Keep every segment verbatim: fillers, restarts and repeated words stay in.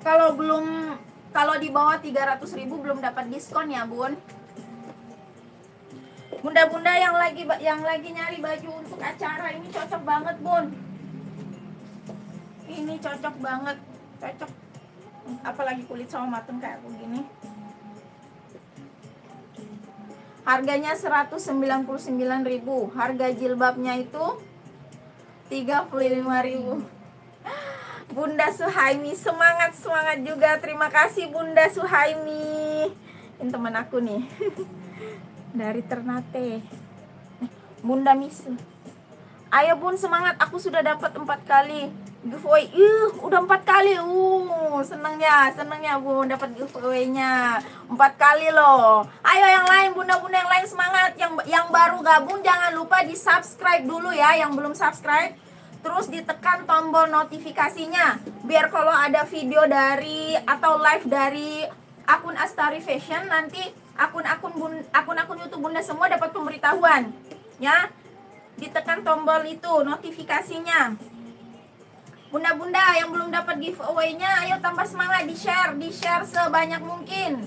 Kalau belum, kalau di bawah tiga ratus ribu belum dapat diskon ya bun. Bunda-bunda yang lagi yang lagi nyari baju untuk acara ini cocok banget bun. Ini cocok banget, cocok. Apalagi kulit sama mateng kayak begini. Harganya seratus sembilan puluh sembilan ribu. Harga jilbabnya itu tiga puluh lima ribu. Bunda Suhaimi, semangat semangat juga. Terima kasih Bunda Suhaimi. Ini teman aku nih. Dari Ternate. Bunda Misu. Ayo bun semangat, aku sudah dapat empat kali giveaway. Uh, udah empat kali. Uh, senengnya, senengnya bun dapat giveaway-nya. Empat kali loh. Ayo yang lain, bunda-bunda yang lain semangat. Yang yang baru gabung jangan lupa di subscribe dulu ya. Yang belum subscribe, terus ditekan tombol notifikasinya. Biar kalau ada video dari atau live dari akun Astari Fashion, nanti akun-akun bun, akun-akun YouTube bunda semua dapat pemberitahuan. Ya. Ditekan tombol itu notifikasinya. Bunda-bunda yang belum dapat giveaway-nya, ayo tambah semangat, di-share, di-share sebanyak mungkin.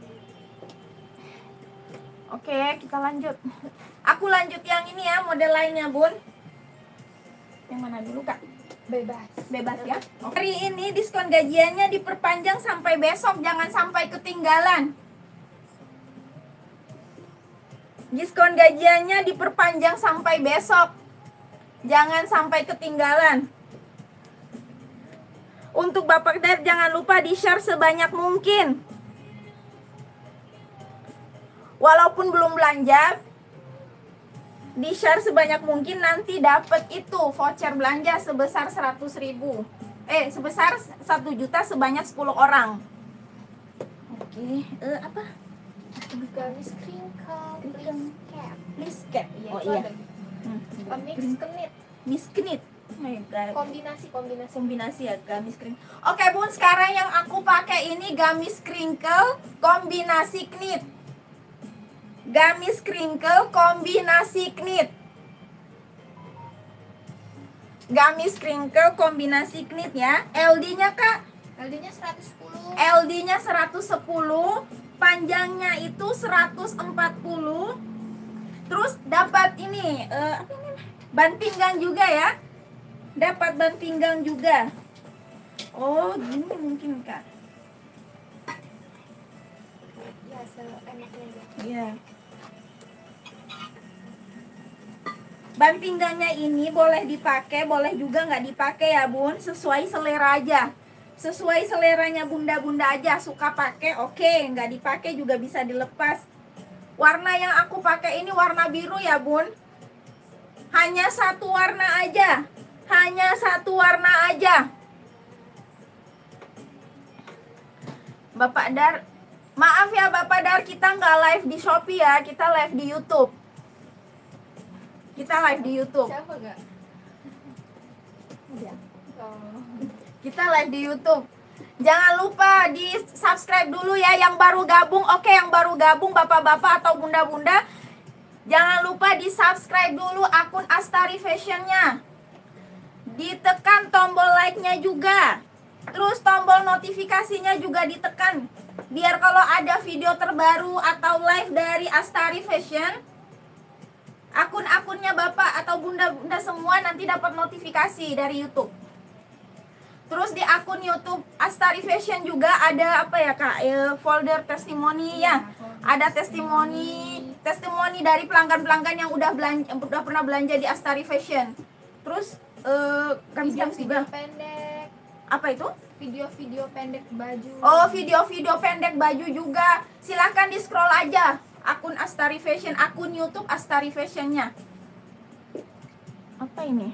Oke, kita lanjut. Aku lanjut yang ini ya, model lainnya, Bun. Yang mana dulu, Kak? Bebas. Bebas ya. Hari ini diskon gajiannya diperpanjang sampai besok, jangan sampai ketinggalan. Diskon gajiannya diperpanjang sampai besok. Jangan sampai ketinggalan. Untuk Bapak Dar jangan lupa di-share sebanyak mungkin. Walaupun belum belanja, di-share sebanyak mungkin, nanti dapat itu voucher belanja sebesar seratus ribu. Eh, sebesar satu juta sebanyak sepuluh orang. Oke, eh apa? Gamis crinkle, please cap. Please cap. Iya, Oh itu iya. ada. Hmm. Mix knit. Miss knit. Kombinasi kombinasi. Kombinasi ya gamis crinkle. Oke bun, sekarang yang aku pakai ini gamis crinkle kombinasi knit. Gamis crinkle kombinasi knit. Gamis crinkle kombinasi knit ya. L D-nya Kak? L D-nya seratus sepuluh. L D-nya seratus sepuluh. Panjangnya itu seratus empat puluh. Terus dapat ini uh, apa ini? Ban pinggang juga ya. Dapat ban pinggang juga. Oh, gini mungkin Kak. Ya, seenaknya aja. Iya. Ban pinggangnya ini boleh dipakai, boleh juga nggak dipakai ya Bun. Sesuai selera aja. Sesuai seleranya bunda-bunda aja, suka pakai oke, okay. Nggak dipakai juga bisa dilepas. Warna yang aku pakai ini warna biru ya Bun. Hanya satu warna aja. Hanya satu warna aja. Bapak Dar, maaf ya Bapak Dar, kita nggak live di Shopee ya, kita live di YouTube. Kita live di YouTube. Siapa gak? Iya. Oh. Kita live di YouTube. Jangan lupa di subscribe dulu ya yang baru gabung. Oke, yang baru gabung bapak-bapak atau bunda-bunda, jangan lupa di subscribe dulu akun Astari Fashion-nya. Ditekan tombol like-nya juga. Terus tombol notifikasinya juga ditekan. Biar kalau ada video terbaru atau live dari Astari Fashion, akun-akunnya bapak atau bunda-bunda semua nanti dapat notifikasi dari YouTube. Terus di akun YouTube Astari Fashion juga ada apa ya Kak, e, folder testimoni ya. Ada testimoni, testimoni dari pelanggan-pelanggan yang udah belanja, udah pernah belanja di Astari Fashion. Terus e, gamis-gamis juga. Pendek. Apa itu? Video-video pendek baju. Oh, video-video pendek baju juga. Silahkan di scroll aja akun Astari Fashion, akun YouTube Astari Fashion-nya. Apa ini?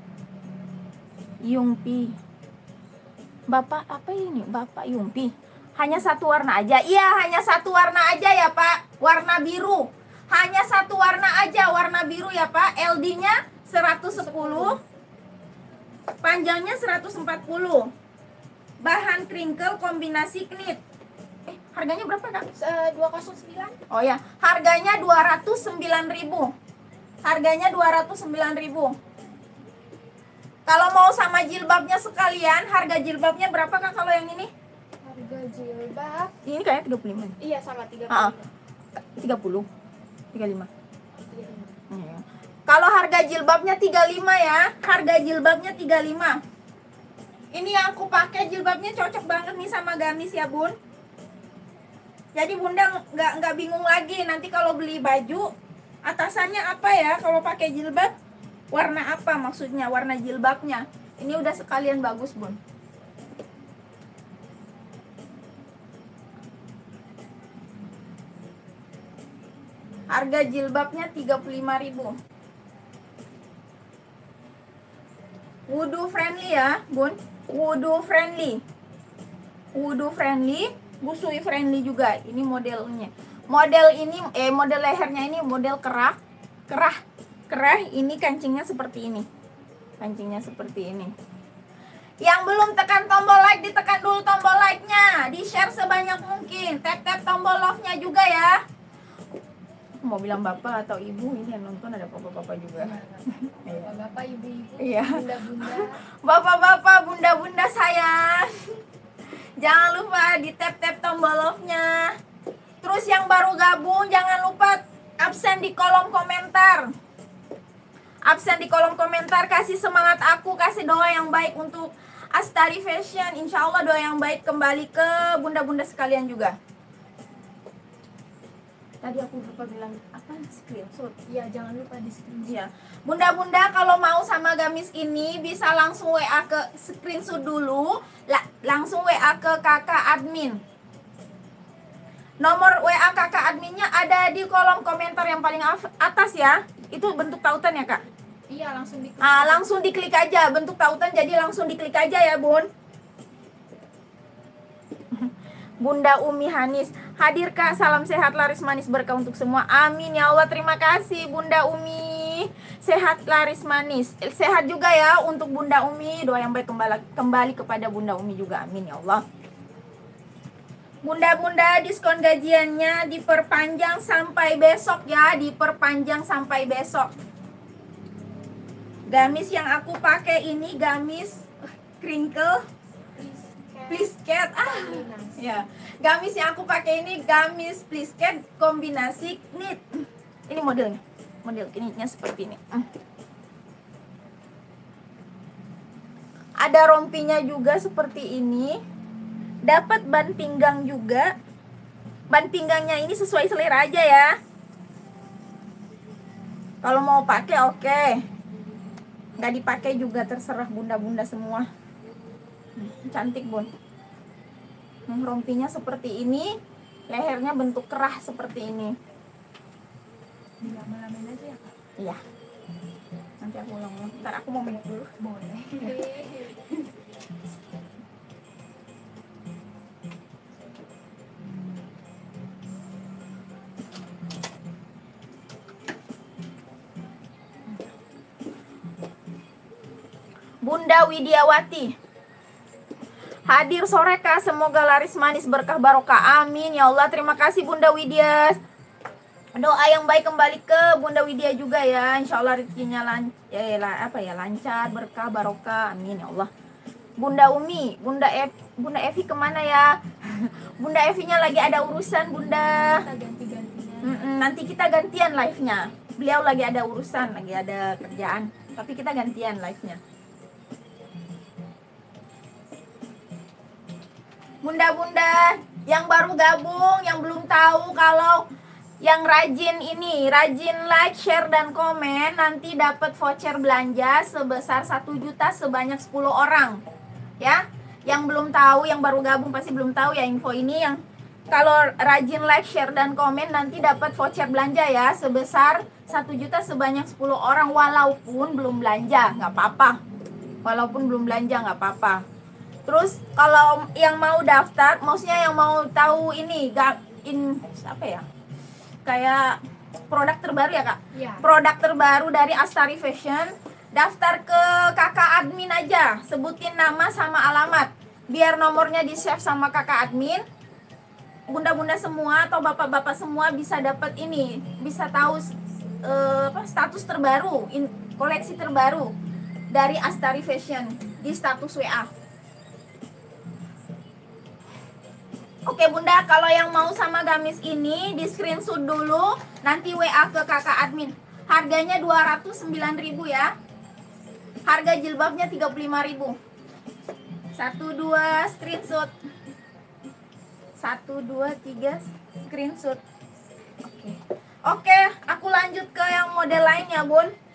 Yungpi. Bapak apa ini? Bapak Yumpi. Hanya satu warna aja. Iya, hanya satu warna aja ya, Pak. Warna biru. Hanya satu warna aja, warna biru ya, Pak. L D-nya seratus sepuluh. Panjangnya seratus empat puluh. Bahan crinkle kombinasi knit. Eh, harganya berapa, Kak? dua nol sembilan. Oh ya, harganya dua ratus sembilan ribu. Harganya dua ratus sembilan ribu. Kalau mau sama jilbabnya sekalian, harga jilbabnya berapa Kak kalau yang ini? Harga jilbab. Ini kayaknya tiga puluh lima. Iya sama tiga Ah, puluh lima. tiga puluh. tiga puluh lima. Iya. Iya. Kalau harga jilbabnya tiga puluh lima ya, harga jilbabnya tiga puluh lima. Ini yang aku pakai jilbabnya cocok banget nih sama gamis ya Bun. Jadi Bunda nggak nggak bingung lagi nanti kalau beli baju atasannya apa ya kalau pakai jilbab, warna apa maksudnya, warna jilbabnya. Ini udah sekalian bagus Bun. Harga jilbabnya tiga puluh lima ribu. Wudu friendly ya Bun, wudu friendly, wudu friendly, busui friendly juga. Ini modelnya, model ini eh model lehernya ini model kerah, kerah, kerah. Ini kancingnya seperti ini, kancingnya seperti ini. Yang belum tekan tombol like, ditekan dulu tombol like-nya, di share sebanyak mungkin, tap tap tombol love-nya juga ya. Mau bilang bapak atau ibu, ini yang nonton ada bapak-bapak juga. Bapak-bapak, ibu-ibu, Iya. bunda-bunda. Bapak-bapak, bunda-bunda sayang, jangan lupa di tap-tap tombol love-nya. Terus yang baru gabung jangan lupa absen di kolom komentar. Absen di kolom komentar, kasih semangat aku, kasih doa yang baik untuk Astari Fashion. Insya Allah doa yang baik kembali ke bunda-bunda sekalian juga. Tadi aku lupa bilang apa, screenshot. Iya, jangan lupa di screenshot. Iya. Bunda-bunda kalau mau sama gamis ini bisa langsung W A ke screenshot dulu, la, langsung W A ke kakak admin. Nomor W A kakak adminnya ada di kolom komentar yang paling atas ya. Itu bentuk tautan ya Kak? Iya, langsung di Ah, langsung diklik aja bentuk tautan, jadi langsung diklik aja ya Bun. Bunda Umi Hanis hadir Kak, salam sehat laris manis berkah untuk semua, amin ya Allah. Terima kasih Bunda Umi, sehat laris manis, sehat juga ya untuk Bunda Umi, doa yang baik kembali, kembali kepada Bunda Umi juga, amin ya Allah. Bunda-bunda diskon gajiannya diperpanjang sampai besok ya, diperpanjang sampai besok. Gamis yang aku pakai ini gamis crinkle plisket, ah ya, gamis yang aku pakai ini gamis plisket kombinasi knit. Ini modelnya, model knitnya seperti ini. Ada rompinya juga seperti ini, dapat ban pinggang juga. Ban pinggangnya ini sesuai selera aja ya. Kalau mau pakai oke, nggak dipakai juga terserah bunda-bunda semua. Cantik Bun. Rompinya seperti ini, lehernya bentuk kerah seperti ini. dilama-lamain aja ya Kak? Iya. Nanti aku ulang-ulang. Ntar aku mau minum dulu. Boleh. Bunda Widiawati hadir sore Kak, semoga laris manis berkah barokah, amin ya Allah. Terima kasih Bunda Widya, doa yang baik kembali ke Bunda Widya juga ya, insya Allah rezekinya lan ya, ya apa ya lancar berkah barokah, amin ya Allah. Bunda Umi, Bunda Ev, Bunda Evi kemana ya? Bunda Evinya lagi ada urusan Bunda. Kita ganti-gantinya. Mm-mm, nanti kita gantian live-nya. Beliau lagi ada urusan, lagi ada kerjaan, tapi kita gantian live-nya. Bunda-bunda yang baru gabung, yang belum tahu, kalau yang rajin ini, rajin like, share, dan komen, nanti dapat voucher belanja sebesar satu juta sebanyak sepuluh orang. Ya, yang belum tahu, yang baru gabung pasti belum tahu ya info ini. Yang kalau rajin like, share, dan komen nanti dapat voucher belanja ya sebesar satu juta sebanyak sepuluh orang, walaupun belum belanja, nggak apa-apa. Walaupun belum belanja nggak apa-apa. Terus kalau yang mau daftar, maksudnya yang mau tahu ini gak in apa ya? Kayak produk terbaru ya, Kak? Iya. Produk terbaru dari Astari Fashion, daftar ke kakak admin aja, sebutin nama sama alamat. Biar nomornya di-save sama kakak admin. Bunda-bunda semua atau bapak-bapak semua bisa dapat ini, bisa tahu uh, apa status terbaru, in, koleksi terbaru. dari Astari Fashion di status W A. Oke Bunda, kalau yang mau sama gamis ini di screenshot dulu, nanti W A ke kakak admin. Harganya dua ratus sembilan ribu ya. Harga jilbabnya tiga puluh lima ribu. Satu dua screenshot. Satu dua tiga screenshot. Oke. Oke, aku lanjut ke yang model lain ya Bun.